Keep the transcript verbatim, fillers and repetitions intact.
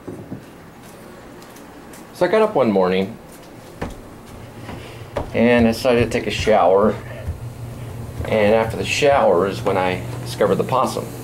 So I got up one morning and I decided to take a shower, and after the shower is when I discovered the possum.